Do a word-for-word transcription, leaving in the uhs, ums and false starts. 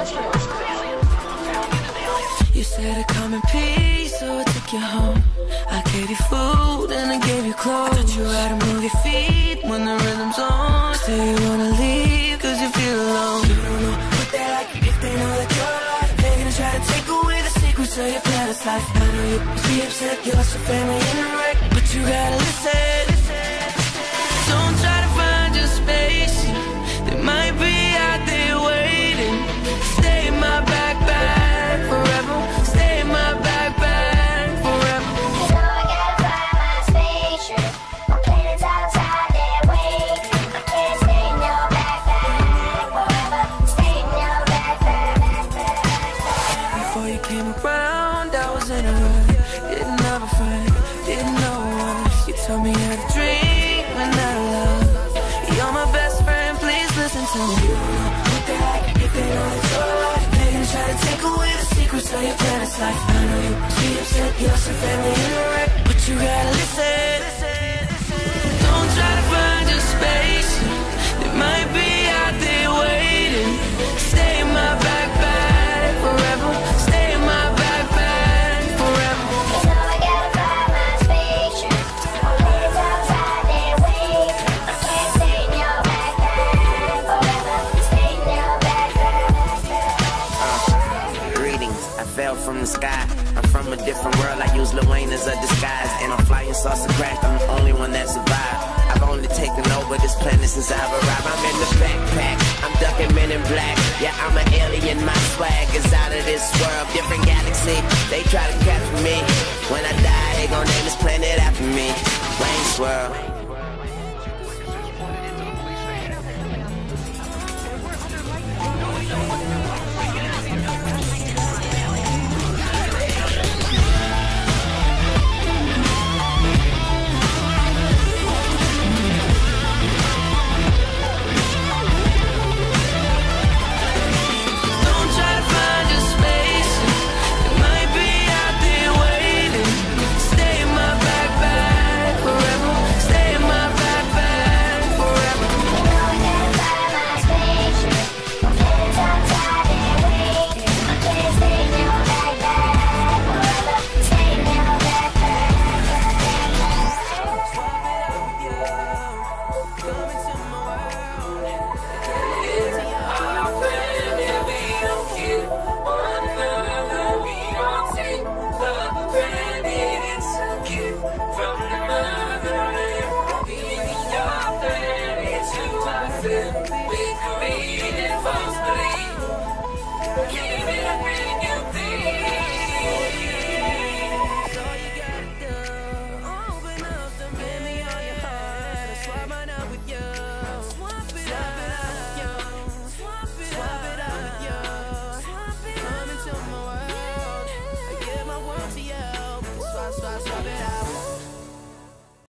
You said to come in peace, so I took you home. I gave you food and I gave you clothes. I taught you how to move your feet when the rhythm's on. Still you wanna leave cause you feel alone. You don't know what they like if they know that you're alive. They're gonna try to take away the secrets of your past life. I know you must be upset, you lost your family in the wreck, but you gotta listen. Don't try to find your space. They might be out there waiting. Stay in my backpack forever. Stay in my backpack forever. You know I gotta find my spaceship. My planet's outside there waiting. I can't stay in your backpack forever. Stay in your backpack. Before you came around, I was in a rush. Didn't have a friend, didn't know us. You taught me how to dream and how to love. You're my best friend, please listen to me. You don't know what they like if they know that you're alive. They're gonna try to take away the secrets of your planet's life. I know you must be upset, you lost your family in the wreck, but you gotta listen. Don't try to find your space. They might be out there waiting. Stay in my backpack forever. Stay in my backpack forever. You know I gotta find my spaceship. My planet's outside there waiting. I can't stay in your backpack forever. Stay in your backpack. Greetings, I fell from the sky. I'm from a different world, I use Lil Wayne as a disguise. And I'm flying saucer crash, I'm the only one that survived. I've only taken over this planet since I've arrived. I'm in the backpack, I'm ducking men in black. Yeah, I'm an alien, my swag is out of this world. Different galaxy, they try to capture me. When I die, they gon' name this planet after me. Wayne's World.